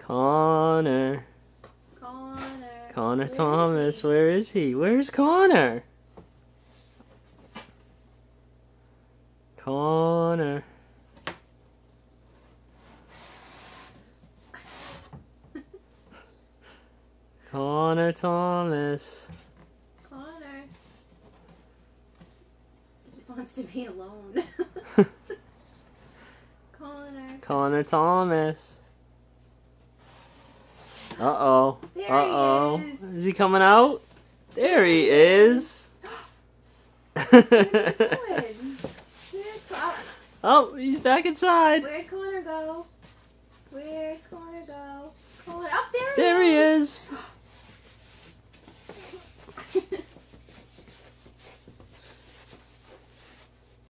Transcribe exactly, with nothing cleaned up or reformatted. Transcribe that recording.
Connor. Connor. Connor Where Thomas. is he? Where is he? Where's Connor? Connor. Connor Thomas. Connor. He just wants to be alone. Connor. Connor Thomas. Uh-oh. There he Uh-oh. is. Is he coming out? There he is. What are you doing? Where's Connor? Oh, he's back inside. Where'd Connor go? Where'd Connor go? Connor. Up there he There he is. is.